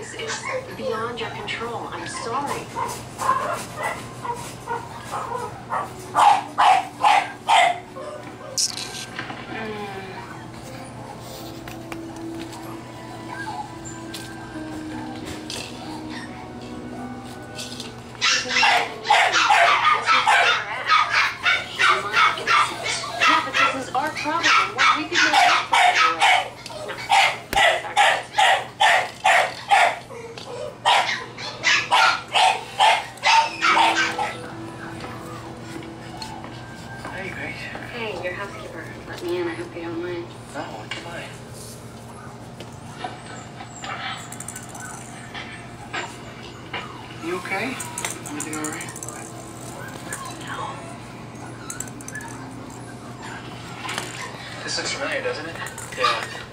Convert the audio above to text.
This is beyond your control. I'm sorry. Yeah, but this is our problem. We could do it. No. Hey, Grace. Hey, your housekeeper let me in. I hope you don't mind. No, it's fine. You okay? Everything all right? No. This looks familiar, doesn't it? Yeah.